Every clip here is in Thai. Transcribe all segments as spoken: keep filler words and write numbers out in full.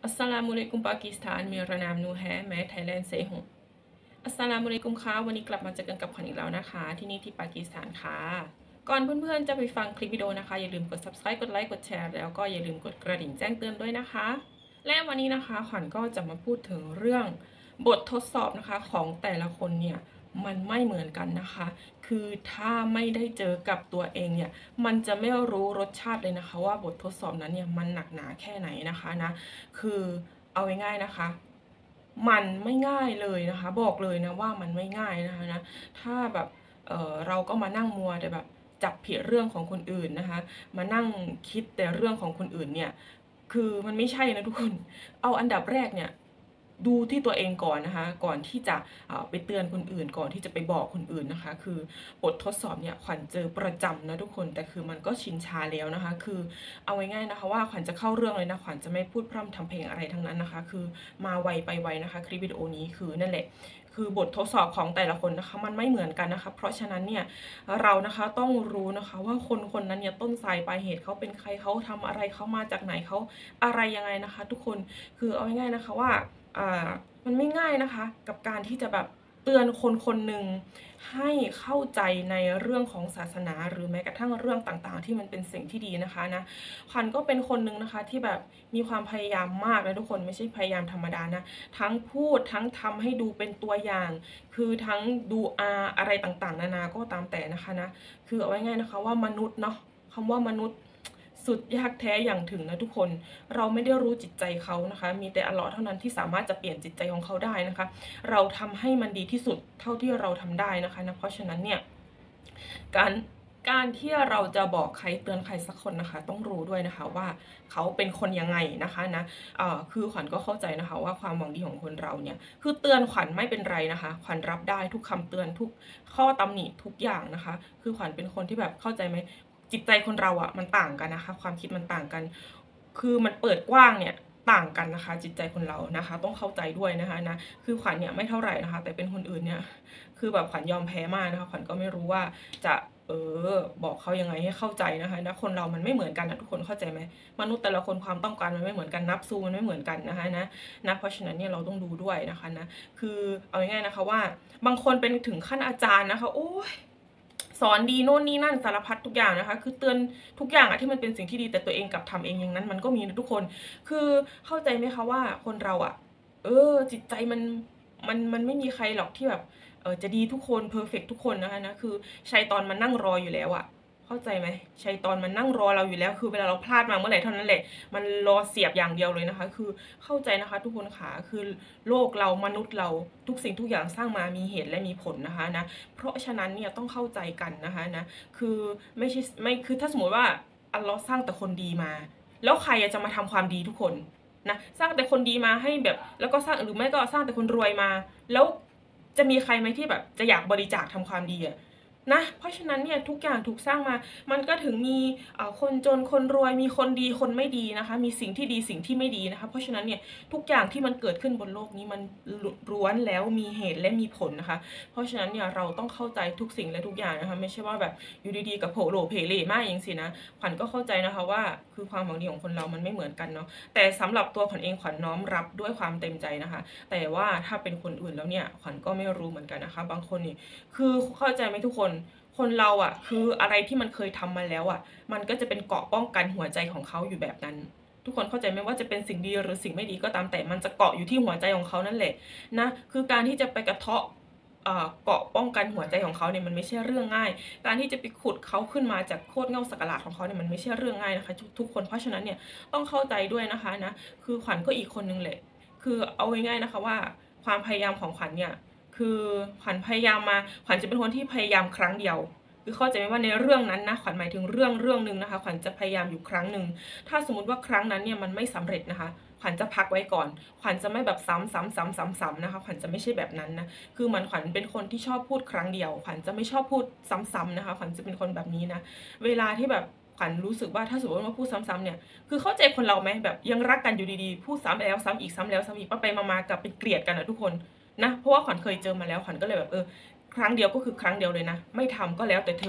อัสสลามุอะลัยกุมปากีสถานมีระนามนูแฮแม้ไทยแลนด์เซฮงอัสสลามุอะลัยกุมค่ะวันนี้กลับมาเจอกันกับขวัญอีกแล้วนะคะที่นี่ที่ปากีสถานค่ะก่อนเพื่อนๆจะไปฟังคลิปวิดีโอนะคะอย่าลืมกด ซับสไครบ์ กดไลค์กดแชร์แล้วก็อย่าลืมกดกระดิ่งแจ้งเตือนด้วยนะคะและวันนี้นะคะขวัญก็จะมาพูดถึงเรื่องบททดสอบนะคะของแต่ละคนเนี่ยมันไม่เหมือนกันนะคะคือถ้าไม่ได้เจอกับตัวเองเนี่ยมันจะไม่รู้รสชาติเลยนะคะว่าบททดสอบนั้นเนี่ยมันหนักหนาแค่ไหนนะคะนะคือเอาง่ายๆนะคะมันไม่ง่ายเลยนะคะบอกเลยนะว่ามันไม่ง่ายนะคะนะถ้าแบบเออเราก็มานั่งมัวแต่แบบจับผิดเรื่องของคนอื่นนะคะมานั่งคิดแต่เรื่องของคนอื่นเนี่ยคือมันไม่ใช่นะทุกคนเอาอันดับแรกเนี่ยดูที่ตัวเองก่อนนะคะก่อนที่จะไปเตือนคนอื่นก่อนที่จะไปบอกคนอื่นนะคะคือบททดสอบเนี่ยขวัญเจอประจำนะทุกคนแต่คือมันก็ชินชาแล้วนะคะคือเอาง่ายๆนะคะว่าขวัญจะเข้าเรื่องเลยนะขวัญจะไม่พูดพร่ำทำเพลงอะไรทั้งนั้นนะคะคือมาไวไปไวนะคะคลิปวิดีโอนี้คือนั่นแหละคือบททดสอบของแต่ละคนนะคะมันไม่เหมือนกันนะคะเพราะฉะนั้นเนี่ยเรานะคะต้องรู้นะคะว่าคนคนนั้นเนี่ยต้นสายปลายเหตุเขาเป็นใครเขาทำอะไรเขามาจากไหนเขาอะไรยังไงนะคะทุกคนคือเอาง่ายๆนะคะว่าอ่ามันไม่ง่ายนะคะกับการที่จะแบบเตือนคนคนหนึ่งให้เข้าใจในเรื่องของศาสนาหรือแม้กระทั่งเรื่องต่างๆที่มันเป็นสิ่งที่ดีนะคะนะขวัญก็เป็นคนหนึ่งนะคะที่แบบมีความพยายามมากนะทุกคนไม่ใช่พยายามธรรมดานะทั้งพูดทั้งทำให้ดูเป็นตัวอย่างคือทั้งดูอาอะไรต่างๆนานาก็ตามแต่นะคะนะคือเอาไว้ง่ายนะคะว่ามนุษย์เนาะคำว่ามนุษย์สุดยากแท้อย่างถึงนะทุกคนเราไม่ได้รู้จิตใจเขานะคะมีแต่อัลเลาะห์เท่านั้นที่สามารถจะเปลี่ยนจิตใจของเขาได้นะคะเราทำให้มันดีที่สุดเท่าที่เราทำได้นะคะนะเพราะฉะนั้นเนี่ยการการที่เราจะบอกใครเตือนใครสักคนนะคะต้องรู้ด้วยนะคะว่าเขาเป็นคนยังไงนะคะนะเอ่อคือขวัญก็เข้าใจนะคะว่าความหวังดีของคนเราเนี่ยคือเตือนขวัญไม่เป็นไรนะคะขวัญรับได้ทุกคำเตือนทุกข้อตำหนิทุกอย่างนะคะคือขวัญเป็นคนที่แบบเข้าใจไหมจิตใจคนเราอะมันต่างกันนะคะความคิดมันต่างกันคือมันเปิดกว้างเนี่ยต่างกันนะคะจิตใจคนเรานะคะต้องเข้าใจด้วยนะคะนะคือขวัญเนี่ยไม่เท่าไหร่นะคะแต่เป็นคนอื่นเนี่ยคือแบบขวัญยอมแพ้มากนะคะขวัญก็ไม่รู้ว่าจะเออบอกเขายังไงให้เข้าใจนะคะนะคนเรามันไม่เหมือนกันนะทุกคนเข้าใจไหมมนุษย์แต่ละคนความต้องการมันไม่เหมือนกันนับซูมันไม่เหมือนกันนะคะนะนะเพราะฉะนั้นเนี่ยเราต้องดูด้วยนะคะนะคือเอาง่ายๆนะคะว่าบางคนเป็นถึงขั้นอาจารย์นะคะโอ้ยสอนดีโน่นนี่นั่นสารพัดทุกอย่างนะคะคือเตือนทุกอย่างอะที่มันเป็นสิ่งที่ดีแต่ตัวเองกลับทำเองอย่างนั้นมันก็มีนะทุกคนคือเข้าใจไหมคะว่าคนเราอะเออจิตใจมันมันมันไม่มีใครหรอกที่แบบเออจะดีทุกคนเพอร์เฟกทุกคนนะคะนะคือชัยฏอนมันนั่งรออยู่แล้วอะเข้าใจไหมชัยฏอนมันนั่งรอเราอยู่แล้วคือเวลาเราพลาดมาเมื่อไหร่เท่านั้นแหละมันรอเสียบอย่างเดียวเลยนะคะคือเข้าใจนะคะทุกคนค่ะคือโลกเรามนุษย์เราทุกสิ่งทุกอย่างสร้างมามีเหตุและมีผลนะคะนะเพราะฉะนั้นเนี่ยต้องเข้าใจกันนะคะนะคือไม่ใช่ไม่คือถ้าสมมติว่าอัลเลาะห์สร้างแต่คนดีมาแล้วใครจะมาทำความดีทุกคนนะสร้างแต่คนดีมาให้แบบแล้วก็สร้างหรือไม่ก็สร้างแต่คนรวยมาแล้วจะมีใครไหมที่แบบจะอยากบริจาคทำความดีอะนะเพราะฉะนั้นเนี่ยทุกอย่างถูกสร้างมามันก็ถึงมีคนจนคนรวยมีคนดีคนไม่ดีนะคะมีสิ่งที่ดีสิ่งที่ไม่ดีนะคะเพราะฉะนั้นเนี่ยทุกอย่างที่มันเกิดขึ้นบนโลกนี้มันล้วนแล้วมีเหตุและมีผลนะคะเพราะฉะนั้นเนี่ยเราต้องเข้าใจทุกสิ่งและทุกอย่างนะคะไม่ใช่ว่าแบบอยู่ดีๆกับโผล่เพเล่มากอย่างสินะขวัญก็เข้าใจนะคะว่าคือความหวังดีของคนเรามันไม่เหมือนกันเนาะแต่สำหรับตัวขวัญเองขวัญน้อมรับด้วยความเต็มใจนะคะแต่ว่าถ้าเป็นคนอื่นแล้วเนี่ยขวัญก็ไม่รู้เหมือนกันนะคะบางคนนี่คือเข้าใจไหมทุกคนคนเราอ่ะคืออะไรที่มันเคยทำมาแล้วอ่ะมันก็จะเป็นเกราะป้องกันหัวใจของเขาอยู่แบบนั้นทุกคนเข้าใจไหมว่าจะเป็นสิ่งดีหรือสิ่งไม่ดีก็ตามแต่มันจะเกาะอยู่ที่หัวใจของเขานั่นแหละนะคือการที่จะไปกระเทาะเกาะป้องกันหัวใจของเขาเนี่ยมันไม่ใช่เรื่องง่ายการที่จะไปขุดเขาขึ้นมาจากโคตรเง่าสักหลาดของเขาเนี่ยมันไม่ใช่เรื่องง่ายนะคะทุกคนเพราะฉะนั้นเนี่ยต้องเข้าใจด้วยนะคะนะคือขวัญก็อีกคนนึงแหละคือเอาง่ายๆนะคะว่าความพยายามของขวัญเนี่ยคือขวัญพยายามมาขวัญจะเป็นคนที่พยายามครั้งเดียวคือเข้าใจไหมว่าในเรื่องนั้นนะขวัญหมายถึงเรื่องเรื่องหนึ่งนะคะขวัญจะพยายามอยู่ครั้งหนึ่งถ้าสมมติว่าครั้งนั้นเนี่ยมันไม่สำเร็จนะคะขวัญจะพักไว้ก่อนขวัญจะไม่แบบซ้ำซ้ำซ้ำซ้ำซ้ำนะคะขวัญจะไม่ใช่แบบนั้นนะคือมันขวัญเป็นคนที่ชอบพูดครั้งเดียวขวัญจะไม่ชอบพูดซ้ำๆนะคะขวัญจะเป็นคนแบบนี้นะเวลาที่แบบขวัญรู้สึกว่าถ้าสมมติว่าพูดซ้ำๆเนี่ยคือเข้าใจคนเราไหมแบบยังรักกันอยู่ดีๆพูดซ้ำแล้วซ้ำอีกซ้ำแล้วซ้ำอีกไปมาๆกับเป็นเกลียดกันนะทุกคนนะเพราะว่าขวัญเคยเจอมาแล้วขวัญก็เลยแบบเออครั้งเดียวก็คือครั้งเดียวเลยนะไม่ทำก็แล้วแต่เธอ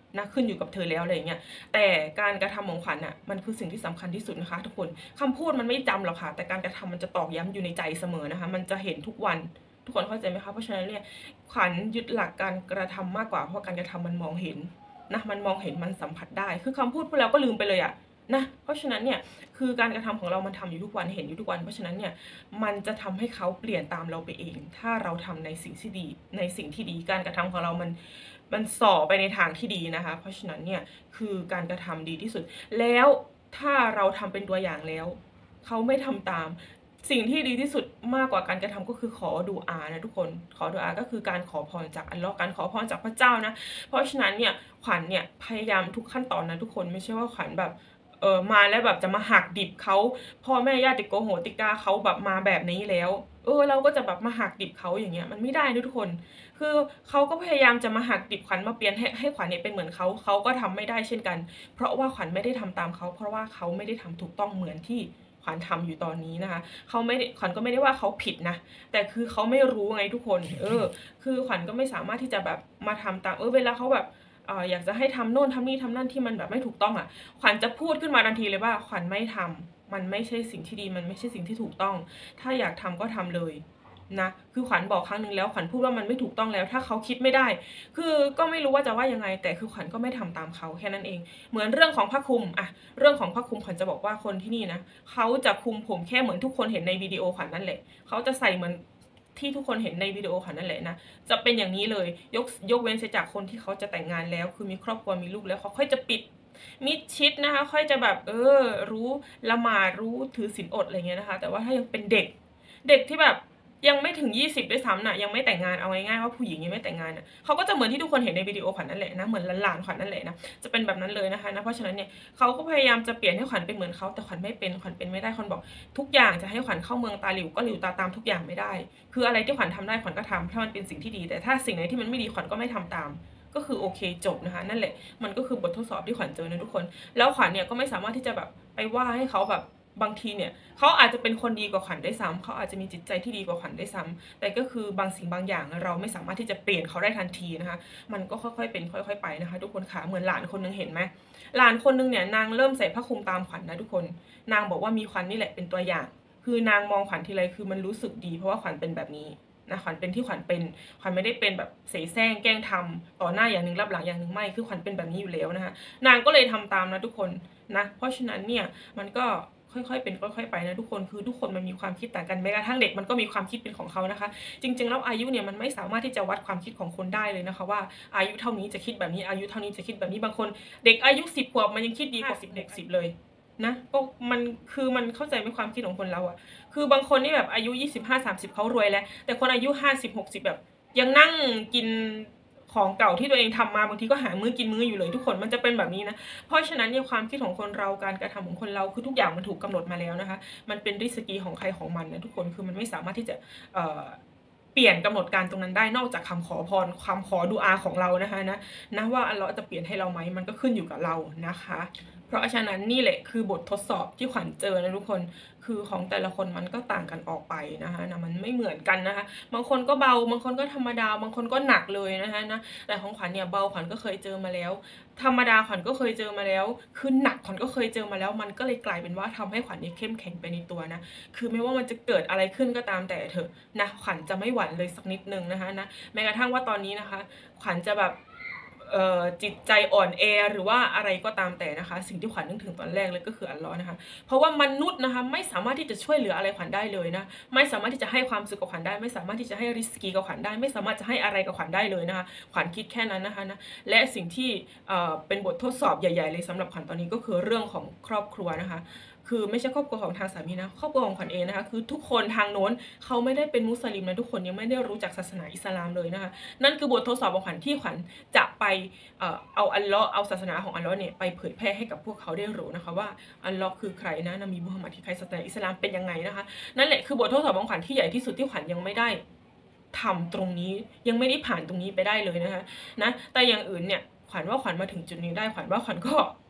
นะขึ้นอยู่กับเธอแล้วอะไรอย่างเงี้ยแต่การกระทำของขวัญอ่ะมันคือสิ่งที่สำคัญที่สุดนะคะทุกคนคำพูดมันไม่จำหรอกค่ะแต่การกระทำมันจะตอกย้ำอยู่ในใจเสมอนะคะมันจะเห็นทุกวันทุกคนเข้าใจไหมคะเพราะฉะนั้นเนี่ยขวัญยึดหลักการกระทำมากกว่าเพราะการกระทำมันมองเห็นนะมันมองเห็นมันสัมผัสได้คือคำพูดพวกเราก็ลืมไปเลยอะนะเพราะฉะนั้นเนี่ยคือการกระทำของเรามันทำอยู่ทุกวันเห็นอยู่ทุกวันเพราะฉะนั้นเนี่ยมันจะทำให้เขาเปลี่ยนตามเราไปเองถ้าเราทำในสิ่งที่ดีในสิ่งที่ดีการกระทำของเรามันมันส่อไปในทางที่ดีนะคะเพราะฉะนั้นเนี่ยคือการกระทำดีที่สุดแล้วถ้าเราทำเป็นตัวอย่างแล้วเขาไม่ทำตามสิ่งที่ดีที่สุดมากกว่าการกระทำก็คือขอดูอานะทุกคนขอดูอาก็คือการขอพรจากอัลเลาะห์การขอพรจากพระเจ้านะเพราะฉะนั้นเนี่ยขวัญเนี่ยพยายามทุกขั้นตอนนะทุกคนไม่ใช่ว่าขวัญแบบเออมาแล้วแบบจะมาหักดิบเขาพ่อแม่ญาติโกโหติกาเขาแบบมาแบบนี้แล้วเออเราก็จะแบบมาหักดิบเขาอย่างเงี้ยมันไม่ได้นะทุกคนคือเขาก็พยายามจะมาหักดิบขวัญมาเปลี่ยนให้ให้ขวัญเนี่ยเป็นเหมือนเขาเขาก็ทำไม่ได้เช่นกันเพราะว่าขวัญไม่ได้ทำตามเขาเพราะว่าเขาไม่ได้ทำถูกต้องเหมือนที่ขวัญทำอยู่ตอนนี้นะคะเขาไม่ได้ขวัญก็ไม่ได้ว่าเขาผิดนะแต่คือเขาไม่รู้ไงทุกคนเออคือขวัญก็ไม่สามารถที่จะแบบมาทำตามเออเวลาเขาแบบเอออยากจะให้ทำโน่นทำนี่ทำนั่นที่มันแบบไม่ถูกต้องอ่ะขวัญจะพูดขึ้นมาทันทีเลยว่าขวัญไม่ทำมันไม่ใช่สิ่งที่ดีมันไม่ใช่สิ่งที่ถูกต้องถ้าอยากทำก็ทำเลยนะคือขวัญบอกครั้งนึงแล้วขวัญพูดว่ามันไม่ถูกต้องแล้วถ้าเขาคิดไม่ได้คือก็ไม่รู้ว่าจะว่ายังไงแต่คือขวัญก็ไม่ทำตามเขาแค่นั้นเองเหมือนเรื่องของผ้าคลุมอะเรื่องของผ้าคลุมขวัญจะบอกว่าคนที่นี่นะเขาจะคลุมผมแค่เหมือนทุกคนเห็นในวิดีโอขวัญนั่นแหละเขาจะใส่เหมือนที่ทุกคนเห็นในวิดีโอขวัญนั่นแหละนะจะเป็นอย่างนี้เลยยกยกเว้นเสียจากคนที่เขาจะแต่งงานแล้วคือมีครอบครัวมีลูกแล้วเขาค่อยจะปิดมิดชิดนะคะค่อยจะแบบเออรู้ละหมาดรู้ถือศีลอดอะไรเงี้ยนะคะแต่ว่าถ้ายังเป็นเด็กเด็กที่แบบยังไม่ถึงยี่สิบด้วยซ้ำน่ะยังไม่แต่งงานเอาง่ายๆว่าผู้หญิงยังไม่แต่งงานน่ะเขาก็จะเหมือนที่ทุกคนเห็นในวิดีโอขวัญนั่นแหละนะเหมือนหลานๆขวัญนั่นแหละนะจะเป็นแบบนั้นเลยนะคะนะเพราะฉะนั้นเนี่ยเขาก็พยายามจะเปลี่ยนให้ขวัญเป็นเหมือนเขาแต่ขวัญไม่เป็นขวัญเป็นไม่ได้ขวัญบอกทุกอย่างจะให้ขวัญเข้าเมืองตาหลิวก็หลิวตาตามทุกอย่างไม่ได้คืออะไรที่ขวัญทำได้ขวัญก็ทำถ้ามันเป็นสิ่งที่ดีแต่ถ้าสิ่งไหนที่มันไม่ดีขวัญก็ไม่ทำตามก็คือโอเคจบนะคะนั่นแหละมันก็คือบททดสอบที่ขวัญเจอนะทุกคนแล้วขวัญเนี่ยก็ไม่สามารถที่จะแบบไปว่าให้เขาแบบบางทีเนี่ยเขาอาจจะเป็นคนดีกว่าขวัญได้ซ้ำเขาอาจจะมีจิตใจที่ดีกว่าขวัญได้ซ้ำแต่ก็คือบางสิ่งบางอย่างเราไม่สามารถที่จะเปลี่ยนเขาได้ทันทีนะคะมันก็ค่อยๆเป็นค่อยๆไปนะคะทุกคนค่ะเหมือนหลานคนนึงเห็นไหมหลานคนนึงเนี่ยนางเริ่มใส่ผ้าคลุมตามขวัญนะทุกคนนางบอกว่ามีขวัญนี่แหละเป็นตัวอย่างคือนางมองขวัญทีไรคือมันรู้สึกดีเพราะว่าขวัญเป็นแบบนี้นะขวัญเป็นที่ขวัญเป็นขวัญไม่ได้เป็นแบบเสแสร้งแกล้งทำต่อหน้าอย่างหนึ่งรับหลังอย่างหนึ่งไม่คือขวัญเป็นแบบนี้อยู่แล้วนะคะนางก็เลยทำตามนะทุกคนนะเพราะฉะนั้นเนี่ยมันก็ค่อยๆเป็นค่อยๆไปนะทุกคนคือทุกคนมันมีความคิดต่างกันแม้กระทั่งเด็กมันก็มีความคิดเป็นของเขานะคะจริงๆแล้วอายุเนี่ยมันไม่สามารถที่จะวัดความคิดของคนได้เลยนะคะว่าอายุเท่านี้จะคิดแบบนี้อายุเท่านี้จะคิดแบบนี้บางคนเด็กอายุสิบขวบมันยังคิดดีกว่าสิบเด็กสิบเลยนะก็มันคือมันเข้าใจในความคิดของคนเราอะคือบางคนนี่แบบอายุยี่สิบห้า สามสิบเขารวยแล้วแต่คนอายุห้าสิบ หกสิบแบบยังนั่งกินของเก่าที่ตัวเองทำมาบางทีก็หามื้อกินมื้ออยู่เลยทุกคนมันจะเป็นแบบนี้นะเพราะฉะนั้นเนี่ยความคิดของคนเราการกระทำของคนเราคือทุกอย่างมันถูกกำหนดมาแล้วนะคะมันเป็นริสกีของใครของมันนะทุกคนคือมันไม่สามารถที่จะเอ่อเปลี่ยนกำหนดการตรงนั้นได้นอกจากคำขอพรคำขอดุอาของเรานะคะนะนะว่าอัลเลาะห์จะเปลี่ยนให้เราไหมมันก็ขึ้นอยู่กับเรานะคะเพราะฉะนั้นนี่แหละคือบททดสอบที่ขวัญเจอนะทุกคนคือของแต่ละคนมันก็ต่างกันออกไปนะคะนะมันไม่เหมือนกันนะคะบางคนก็เบาบางคนก็ธรรมดาบางคนก็หนักเลยนะคะนะแต่ของขวัญเนี่ยเบาขวัญก็เคยเจอมาแล้วธรรมดาขวัญก็เคยเจอมาแล้วคือหนักขวัญก็เคยเจอมาแล้วมันก็เลยกลายเป็นว่าทำให้ขวัญเนี่ยเข้มแข็งไปในตัวนะคือไม่ว่ามันจะเกิดอะไรขึ้นก็ตามแต่เถอะนะขวัญจะไม่หวั่นเลยสักนิดนึงนะคะนะแม้กระทั่งว่าตอนนี้นะคะขวัญจะแบบจิตใจอ่อนแอหรือว่าอะไรก็ตามแต่นะคะสิ่งที่ขวัญนึกถึงตอนแรกเลยก็คืออัลเลาะห์นะคะเพราะว่ามนุษย์นะคะไม่สามารถที่จะช่วยเหลืออะไรขวัญได้เลยนะไม่สามารถที่จะให้ความสุขกับขวัญได้ไม่สามารถที่จะให้ริสกีกับขวัญได้ไม่สามารถจะให้อะไรกับขวัญได้เลยนะคะขวัญคิดแค่นั้นนะคะนะและสิ่งที่เป็นบททดสอบใหญ่ๆเลยสำหรับขวัญตอนนี้ก็คือเรื่องของครอบครัวนะคะคือไม่ใช่ครอบครัวของทางสามีนะครอบครัวของขวัญเองนะคะคือทุกคนทางโน้นเขาไม่ได้เป็นมุสลิมนะทุกคนยังไม่ได้รู้จักศาสนาอิสลามเลยนะคะนั่นคือบททดสอบของขวัญที่ขวัญจะไปเอาอัลเลาะห์เอาศาสนาของอัลเลาะห์เนี่ยไปเผยแพร่ให้กับพวกเขาได้รู้นะคะว่าอัลเลาะห์คือใครนะนบีมุฮัมมัดคือใครศาสนาอิสลามเป็นยังไงนะคะนั่นแหละคือบททดสอบของขวัญที่ใหญ่ที่สุดที่ขวัญยังไม่ได้ทำตรงนี้ยังไม่ได้ผ่านตรงนี้ไปได้เลยนะคะนะแต่อย่างอื่นเนี่ยขวัญว่าขวัญมาถึงจุดนี้ได้ขวัญว่าขวัญก็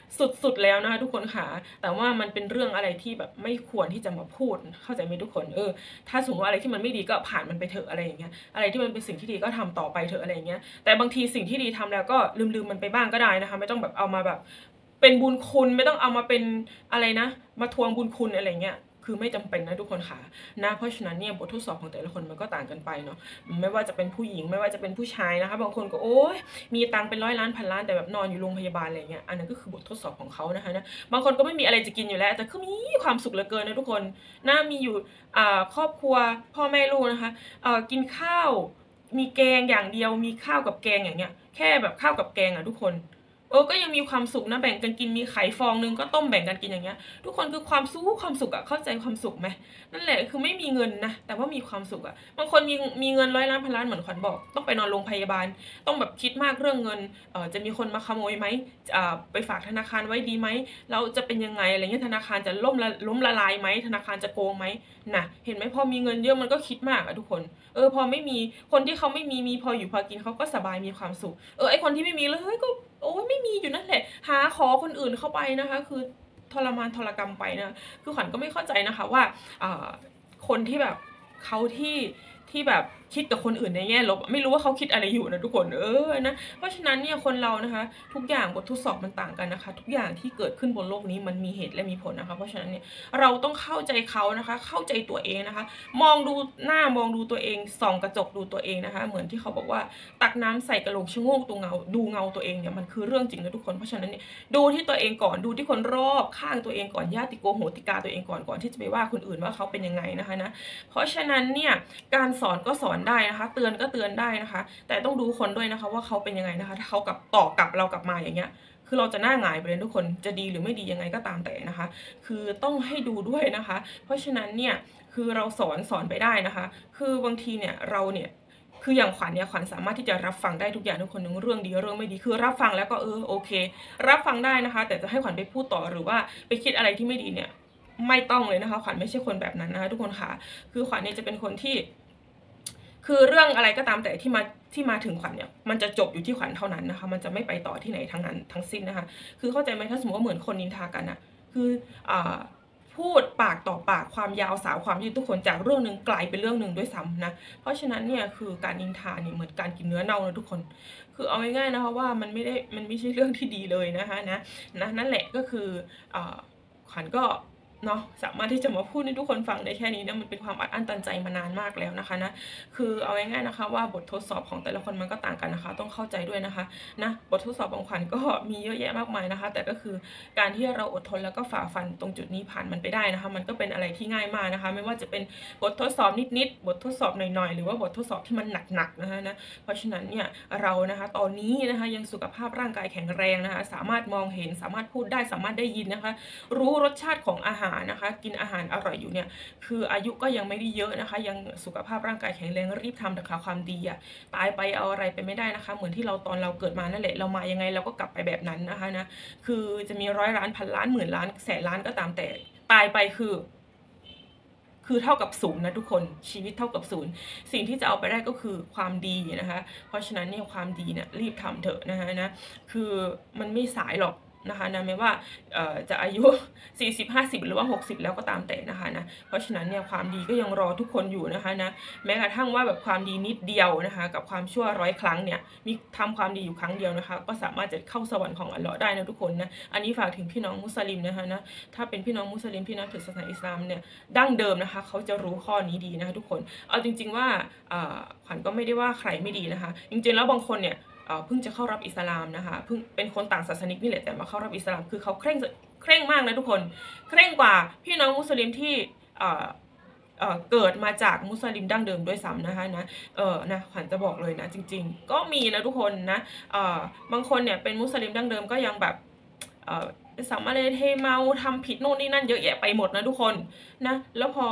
สุดๆแล้วนะคะทุกคนค่ะแต่ว่ามันเป็นเรื่องอะไรที่แบบไม่ควรที่จะมาพูดเข้าใจไหมทุกคนเออถ้าสมมติว่าอะไรที่มันไม่ดีก็ผ่านมันไปเถอะอะไรอย่างเงี้ยอะไรที่มันเป็นสิ่งที่ดีก็ทำต่อไปเถอะอะไรอย่างเงี้ยแต่บางทีสิ่งที่ดีทำแล้วก็ลืมๆมันไปบ้างก็ได้นะคะไม่ต้องแบบเอามาแบบเป็นบุญคุณไม่ต้องเอามาเป็นอะไรนะมาทวงบุญคุณอะไรเงี้ยคือไม่จำเป็นนะทุกคนค่ะนะเพราะฉะนั้นเนี่ยบททดสอบของแต่ละคนมันก็ต่างกันไปเนาะไม่ว่าจะเป็นผู้หญิงไม่ว่าจะเป็นผู้ชายนะคะบางคนก็โอ้ยมีตังเป็นร้อยล้านพันล้านแต่แบบนอนอยู่โรงพยาบาลอะไรเงี้ยอันนั้นก็คือบททดสอบของเขานะคะนะบางคนก็ไม่มีอะไรจะกินอยู่แล้วแต่คือมีความสุขเหลือเกินนะทุกคนน่ามีอยู่อ่าครอบครัวพ่อแม่ลูกนะคะเอ่อกินข้าวมีแกงอย่างเดียวมีข้าวกับแกงอย่างเงี้ยแค่แบบข้าวกับแกงอ่ะทุกคนเออก็ยังมีความสุขนะแบ่งกันกินมีไข่ฟองนึงก็ต้มแบ่งกันกินอย่างเงี้ยทุกคนคือความสุขความสุขอะเข้าใจความสุขไหมนั่นแหละคือไม่มีเงินนะแต่ว่ามีความสุขอะบางคนมีมีเงินร้อยล้านพันล้านเหมือนขวัญบอกต้องไปนอนโรงพยาบาลต้องแบบคิดมากเรื่องเงินเอ่อจะมีคนมาขโมยไหมอ่าไปฝากธนาคารไว้ดีไหมเราจะเป็นยังไงอะไรเงี้ยธนาคารจะล่มละล้มละลายไหมธนาคารจะโกงไหมน่ะเห็นไหมพอมีเงินเยอะมันก็คิดมากอะทุกคนเออพอไม่มีคนที่เขาไม่มีมีพออยู่พอกินเขาก็สบายมีความสุขเออไอคนที่ไม่มีเลยก็โอ้ยไม่มีอยู่นั่นแหละหาขอคนอื่นเข้าไปนะคะคือทรมานทรกรรมไปนะคือขวัญก็ไม่เข้าใจนะคะว่าคนที่แบบเขาที่ที่แบบคิดกับคนอื่นในแง่ลบไม่รู้ว่าเขาคิดอะไรอยู่นะทุกคนเออนะเพราะฉะนั้นเนี่ยคนเรานะคะทุกอย่างบททดสอบมันต่างกันนะคะทุกอย่างที่เกิดขึ้นบนโลกนี้มันมีเหตุและมีผลนะคะเพราะฉะนั้นเนี่ยเราต้องเข้าใจเขานะคะเข้าใจตัวเองนะคะมองดูหน้ามองดูตัวเองส่องกระจกดูตัวเองนะคะเหมือนที่เขาบอกว่าตักน้ำใส่กระโหลกชะโงกตัวเงาดูเงาตัวเองเนี่ยมันคือเรื่องจริงนะทุกคนเพราะฉะนั้นเนี่ยดูที่ตัวเองก่อนดูที่คนรอบข้างตัวเองก่อนญาติโกโหติกาตัวเองก่อนก่อนที่จะไปว่าคนอื่นว่าเขาเป็นยังไงนะคะนะเพราะฉะนั้นเนี่ยการสอนก็สอนได้นะคะเตือนก็เตือนได้นะคะแต่ต้องดูคนด้วยนะคะว่าเขาเป็นยังไงนะคะถ้าเขากลับตอบกลับเรากลับมาอย่างเงี้ยคือเราจะหน้าหงายไปเลยทุกคนจะดีหรือไม่ดียังไงก็ตามแต่นะคะคือต้องให้ดูด้วยนะคะเพราะฉะนั้นเนี่ยคือเราสอนสอนไปได้นะคะคือบางทีเนี่ยเราเนี่ยคืออย่างขวัญเนี่ยขวัญสามารถที่จะรับฟังได้ทุกอย่างทุกคนนึงเรื่องดีเรื่องไม่ดีคือรับฟังแล้วก็เออโอเครับฟังได้นะคะแต่จะให้ขวัญไปพูดต่อหรือว่าไปคิดอะไรที่ไม่ดีเนี่ยไม่ต้องเลยนะคะขวัญไม่ใช่คนแบบนั้นนะคะทุกคนค่ะคือขวัญเนี่ยจะเป็นคนที่คือเรื่องอะไรก็ตามแต่ที่มาที่มาถึงขวัญเนี่ยมันจะจบอยู่ที่ขวัญเท่านั้นนะคะมันจะไม่ไปต่อที่ไหนทั้งนั้นทั้งสิ้นนะคะคือเข้าใจไหมถ้าสมมติว่าเหมือนคนนินทากันอะคืออ่าพูดปากต่อปากความยาวสาวความยืดทุกคนจากเรื่องหนึ่งกลายเป็นเรื่องหนึ่งด้วยซ้ำนะเพราะฉะนั้นเนี่ยคือการนินทาเนี่ยเหมือนการกินเนื้อเน่านะทุกคนคือเอาง่ายๆนะคะว่ามันไม่ได้มันไม่ใช่เรื่องที่ดีเลยนะคะนะนะนั่นแหละก็คืออ่าขวัญก็เนาะสามารถที่จะมาพูดให้ทุกคนฟังได้แค่นี้นะมันเป็นความอัดอั้นตันใจมานานมากแล้วนะคะนะคือเอาง่ายๆนะคะว่าบททดสอบของแต่ละคนมันก็ต่างกันนะคะต้องเข้าใจด้วยนะคะนะบททดสอบของขวัญก็มีเยอะแยะมากมายนะคะแต่ก็คือการที่เราอดทนแล้วก็ฝ่าฟันตรงจุดนี้ผ่านมันไปได้นะคะมันก็เป็นอะไรที่ง่ายมากนะคะไม่ว่าจะเป็นบททดสอบนิดๆบททดสอบหน่อยๆหรือว่าบททดสอบที่มันหนักๆนะคะนะเพราะฉะนั้นเนี่ยเรานะคะตอนนี้นะคะยังสุขภาพร่างกายแข็งแรงนะคะสามารถมองเห็นสามารถพูดได้สามารถได้ยินนะคะรู้รสชาติของอาหารนะคะกินอาหารอร่อยอยู่เนี่ยคืออายุก็ยังไม่ได้เยอะนะคะยังสุขภาพร่างกายแข็งแรงรีบทำแต่ความดีอ่ะตายไปเอาอะไรไปไม่ได้นะคะเหมือนที่เราตอนเราเกิดมานั่นแหละเรามายังไงเราก็กลับไปแบบนั้นนะคะนะคือจะมีร้อยล้านพันล้านหมื่นล้านแสนล้านก็ตามแต่ตายไปคือคือเท่ากับศูนย์นะทุกคนชีวิตเท่ากับศูนย์สิ่งที่จะเอาไปได้ก็คือความดีนะคะเพราะฉะนั้นเนี่ยความดีเนี่ยรีบทำเถอะนะคะนะคือมันไม่สายหรอกนะคะนะไม่ว่าจะอายุสี่สิบ ห้าสิบหรือว่าหกสิบแล้วก็ตามแต่นะคะนะเพราะฉะนั้นเนี่ยความดีก็ยังรอทุกคนอยู่นะคะนะแม้กระทั่งว่าแบบความดีนิดเดียวนะคะกับความชั่วร้อยครั้งเนี่ยมีทำความดีอยู่ครั้งเดียวนะคะก็สามารถจะเข้าสวรรค์ของอัลเลาะห์ได้นะทุกคนนะอันนี้ฝากถึงพี่น้องมุสลิมนะคะนะถ้าเป็นพี่น้องมุสลิมที่นับถือศาสนาอิสลามเนี่ยดั้งเดิมนะคะเขาจะรู้ข้อนี้ดีนะคะทุกคนเอาจริงๆว่าขวัญก็ไม่ได้ว่าใครไม่ดีนะคะจริงๆแล้วบางคนเนี่ยเพิ่งจะเข้ารับอิสลามนะคะเพิ่งเป็นคนต่างศาสนิกนี่แหละแต่มาเข้ารับอิสลามคือเขาเคร่งเคร่งมากนะทุกคนเคร่งกว่าพี่น้องมุสลิมที่เกิดมาจากมุสลิมดั้งเดิมด้วยซ้ำนะคะนะเออนะขวัญจะบอกเลยนะจริงๆก็มีนะทุกคนนะบางคนเนี่ยเป็นมุสลิมดั้งเดิมก็ยังแบบสามารถเทเมาทำผิดโน่นนี่นั่นเยอะแยะไปหมดนะทุกคนนะแล้วพอแบบ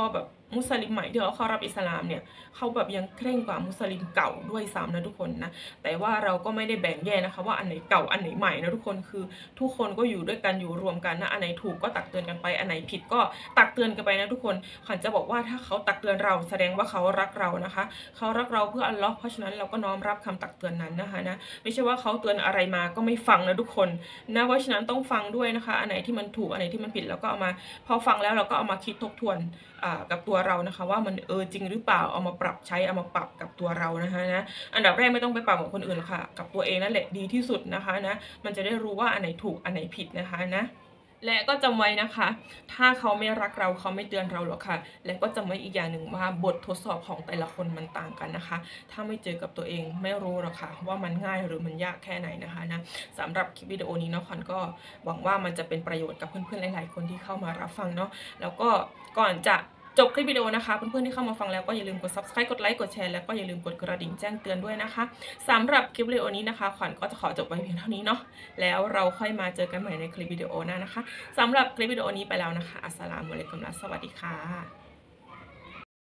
มุสลิมใหม่ที่เขาเข้ารับอิสลามเนี่ยเขาแบบยังเคร่งกว่ามุสลิมเก่าด้วยซ้ำนะทุกคนนะแต่ว่าเราก็ไม่ได้แบ่งแยกนะคะว่าอันไหนเก่าอันไหนใหม่นะทุกคนคือทุกคนก็อยู่ด้วยกันอยู่รวมกันนะอันไหนถูกก็ตักเตือนกันไปอันไหนผิดก็ตักเตือนกันไปนะทุกคนขันจะบอกว่าถ้าเขาตักเตือนเราแสดงว่าเขารักเรานะคะเขารักเราเพื่ออัลลอฮ์เพราะฉะนั้นเราก็น้อมรับคำตักเตือนนั้นนะคะนะไม่ใช่ว่าเขาเตือนอะไรมาก็ไม่ฟังนะทุกคนนะเพราะฉะนั้นต้องฟังด้วยนะคะอันไหนที่มันถูกอันไหนที่มันผิดแล้วก็เอามาพอฟังแล้วเราก็เอามาคิดทบทวนกับตัวเรานะคะว่ามันเออจริงหรือเปล่าเอามาปรับใช้เอามาปรับกับตัวเรานะคะนะอันดับแรกไม่ต้องไปปรับกับคนอื่นค่ะกับตัวเองนั่นแหละดีที่สุดนะคะนะมันจะได้รู้ว่าอันไหนถูกอันไหนผิดนะคะนะและก็จำไว้นะคะถ้าเขาไม่รักเราเขาไม่เตือนเราหรอกค่ะและก็จำไว้อีกอย่างหนึ่งว่าบททดสอบของแต่ละคนมันต่างกันนะคะถ้าไม่เจอกับตัวเองไม่รู้หรอกค่ะว่ามันง่ายหรือมันยากแค่ไหนนะคะนะสำหรับคลิปวิดีโอนี้เนาะขวัญก็หวังว่ามันจะเป็นประโยชน์กับเพื่อนๆหลายๆคนที่เข้ามารับฟังเนาะแล้วก็ก่อนจะจบคลิปวิดีโอนะคะเพื่อนๆที่เข้ามาฟังแล้วก็อย่าลืมกด ซับสไครบ์ กดไลค์กดแชร์แล้วก็อย่าลืมกดกระดิ่งแจ้งเตือนด้วยนะคะสำหรับคลิปวิดีโอนี้นะคะขวัญก็จะขอจบไว้เพียงเท่านี้เนาะแล้วเราค่อยมาเจอกันใหม่ในคลิปวิดีโอหน้านะคะสำหรับคลิปวิดีโอนี้ไปแล้วนะคะอัสสลามุอะลัยกุมและสวัสดีค่ะ